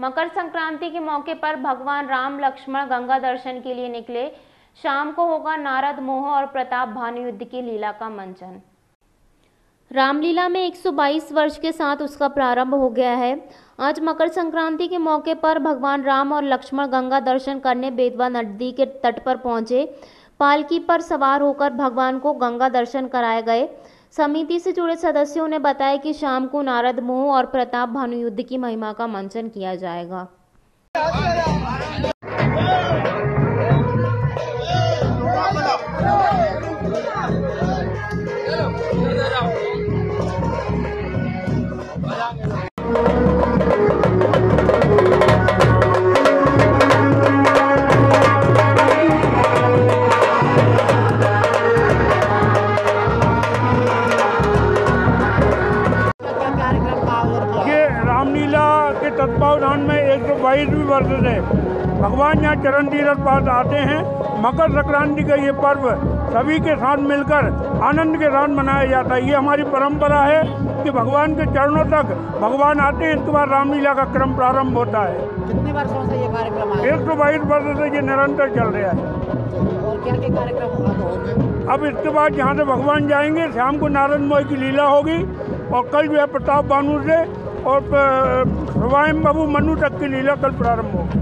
मकर संक्रांति के मौके पर भगवान राम लक्ष्मण गंगा दर्शन के लिए निकले। शाम को होगा नारद मोह और प्रताप भानु युद्ध की लीला का मंचन। रामलीला में 122 वर्ष के साथ उसका प्रारंभ हो गया है। आज मकर संक्रांति के मौके पर भगवान राम और लक्ष्मण गंगा दर्शन करने बेतवा नदी के तट पर पहुंचे। पालकी पर सवार होकर भगवान को गंगा दर्शन कराए गए। समिति से जुड़े सदस्यों ने बताया कि शाम को नारद मोह और प्रताप भानु युद्ध की महिमा का मंचन किया जाएगा। रामलीला के तत्वावधान में 122वीं वर्ष से भगवान यहाँ चरण तीर्थ पास आते हैं। मकर संक्रांति का ये पर्व सभी के साथ मिलकर आनंद के साथ मनाया जाता है। ये हमारी परंपरा है कि भगवान के चरणों तक भगवान आते हैं, इसके बाद रामलीला का क्रम प्रारंभ होता है। कितने वर्षों से ये कार्यक्रम 122 वर्ष से ये निरंतर चल रहा है। और क्या क्या कार्यक्रम होंगे? अब इसके बाद यहाँ से भगवान जाएंगे, शाम को नारद मोह की लीला होगी और कल जो है प्रताप भानु से और स्वयं बाबू मनु तक की लीला कल प्रारंभ होगी।